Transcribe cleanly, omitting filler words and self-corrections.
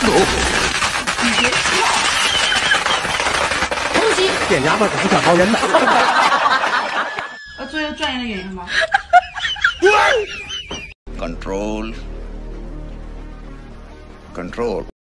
东西点娘们可是想招人的。 做一个专业的演员吧。 Control. Control.